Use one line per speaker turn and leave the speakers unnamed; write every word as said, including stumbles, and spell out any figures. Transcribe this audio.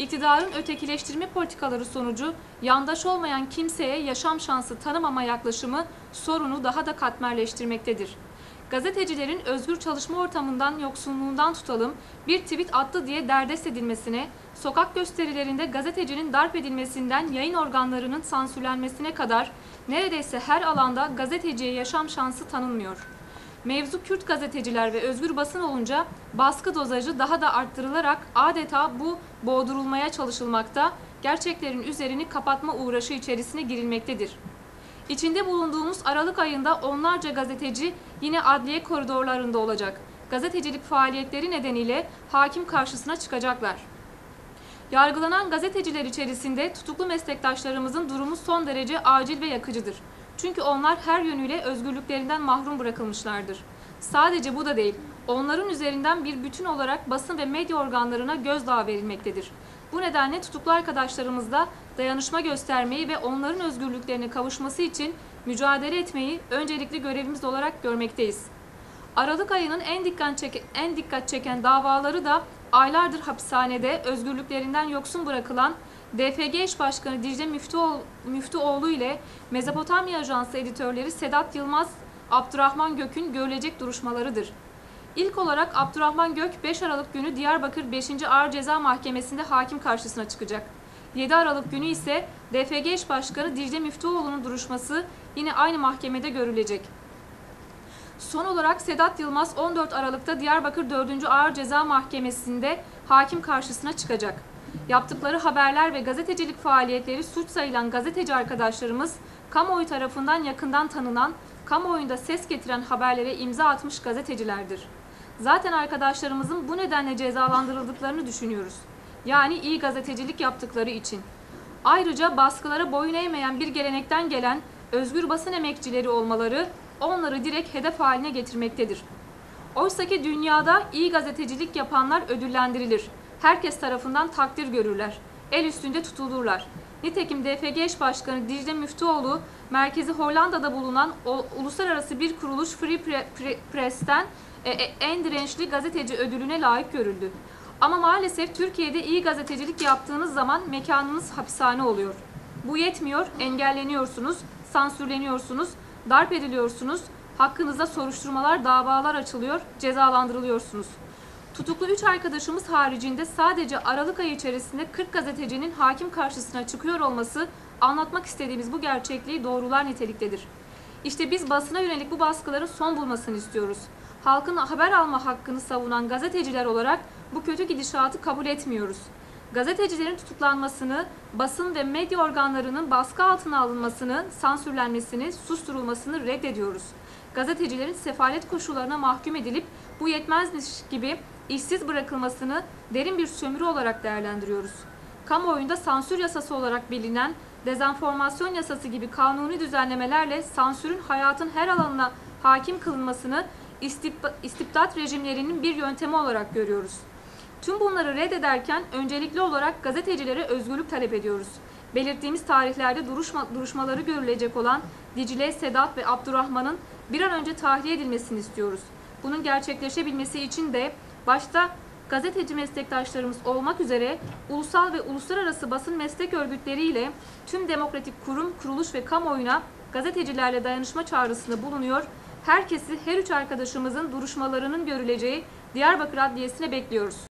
İktidarın ötekileştirme politikaları sonucu yandaş olmayan kimseye yaşam şansı tanımama yaklaşımı sorunu daha da katmerleştirmektedir. Gazetecilerin özgür çalışma ortamından yoksunluğundan tutalım bir tweet attı diye derdest edilmesine, sokak gösterilerinde gazetecinin darp edilmesinden yayın organlarının sansürlenmesine kadar neredeyse her alanda gazeteciye yaşam şansı tanınmıyor. Mevzu Kürt gazeteciler ve özgür basın olunca baskı dozajı daha da arttırılarak adeta bu boğdurulmaya çalışılmakta, gerçeklerin üzerini kapatma uğraşı içerisine girilmektedir. İçinde bulunduğumuz Aralık ayında onlarca gazeteci yine adliye koridorlarında olacak. Gazetecilik faaliyetleri nedeniyle hakim karşısına çıkacaklar. Yargılanan gazeteciler içerisinde tutuklu meslektaşlarımızın durumu son derece acil ve yakıcıdır. Çünkü onlar her yönüyle özgürlüklerinden mahrum bırakılmışlardır. Sadece bu da değil, onların üzerinden bir bütün olarak basın ve medya organlarına gözdağı verilmektedir. Bu nedenle tutuklu arkadaşlarımızla dayanışma göstermeyi ve onların özgürlüklerine kavuşması için mücadele etmeyi öncelikli görevimiz olarak görmekteyiz. Aralık ayının en dikkat, çeken, en dikkat çeken davaları da aylardır hapishanede özgürlüklerinden yoksun bırakılan D F G eş başkanı Dicle Müftüoğlu, Müftüoğlu ile Mezopotamya Ajansı editörleri Sedat Yılmaz, Abdurrahman Gök'ün görülecek duruşmalarıdır. İlk olarak Abdurrahman Gök beş Aralık günü Diyarbakır beşinci Ağır Ceza Mahkemesi'nde hakim karşısına çıkacak. yedi Aralık günü ise D F G eş başkanı Dicle Müftüoğlu'nun duruşması yine aynı mahkemede görülecek. Son olarak Sedat Yılmaz on dört Aralık'ta Diyarbakır dördüncü Ağır Ceza Mahkemesi'nde hakim karşısına çıkacak. Yaptıkları haberler ve gazetecilik faaliyetleri suç sayılan gazeteci arkadaşlarımız, kamuoyu tarafından yakından tanınan, kamuoyunda ses getiren haberlere imza atmış gazetecilerdir. Zaten arkadaşlarımızın bu nedenle cezalandırıldıklarını düşünüyoruz. Yani iyi gazetecilik yaptıkları için. Ayrıca baskılara boyun eğmeyen bir gelenekten gelen özgür basın emekçileri olmaları onları direkt hedef haline getirmektedir. Oysaki dünyada iyi gazetecilik yapanlar ödüllendirilir. Herkes tarafından takdir görürler. El üstünde tutulurlar. Nitekim D F G eş başkanı Dicle Müftüoğlu, merkezi Hollanda'da bulunan o, uluslararası bir kuruluş Free Pre, Pre, Press'ten e, e, en dirençli gazeteci ödülüne layık görüldü. Ama maalesef Türkiye'de iyi gazetecilik yaptığınız zaman mekanınız hapishane oluyor. Bu yetmiyor, engelleniyorsunuz, sansürleniyorsunuz, darp ediliyorsunuz, hakkınızda soruşturmalar, davalar açılıyor, cezalandırılıyorsunuz. Tutuklu üç arkadaşımız haricinde sadece Aralık ayı içerisinde kırk gazetecinin hakim karşısına çıkıyor olması anlatmak istediğimiz bu gerçekliği doğrular niteliktedir. İşte biz basına yönelik bu baskıların son bulmasını istiyoruz. Halkın haber alma hakkını savunan gazeteciler olarak bu kötü gidişatı kabul etmiyoruz. Gazetecilerin tutuklanmasını, basın ve medya organlarının baskı altına alınmasını, sansürlenmesini, susturulmasını reddediyoruz. Gazetecilerin sefalet koşullarına mahkum edilip bu yetmezmiş gibi işsiz bırakılmasını derin bir sömürü olarak değerlendiriyoruz. Kamuoyunda sansür yasası olarak bilinen dezenformasyon yasası gibi kanuni düzenlemelerle sansürün hayatın her alanına hakim kılınmasını istibdat rejimlerinin bir yöntemi olarak görüyoruz. Tüm bunları reddederken öncelikli olarak gazetecilere özgürlük talep ediyoruz. Belirttiğimiz tarihlerde duruşma, duruşmaları görülecek olan Dicle, Sedat ve Abdurrahman'ın bir an önce tahliye edilmesini istiyoruz. Bunun gerçekleşebilmesi için de başta gazeteci meslektaşlarımız olmak üzere ulusal ve uluslararası basın meslek örgütleriyle tüm demokratik kurum, kuruluş ve kamuoyuna gazetecilerle dayanışma çağrısında bulunuyor. Herkesi her üç arkadaşımızın duruşmalarının görüleceği Diyarbakır Adliyesi'ne bekliyoruz.